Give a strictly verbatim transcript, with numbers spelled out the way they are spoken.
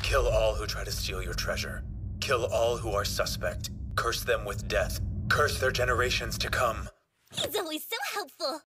Kill all who try to steal your treasure. Kill all who are suspect. Curse them with death. Curse their generations to come. He's always so helpful.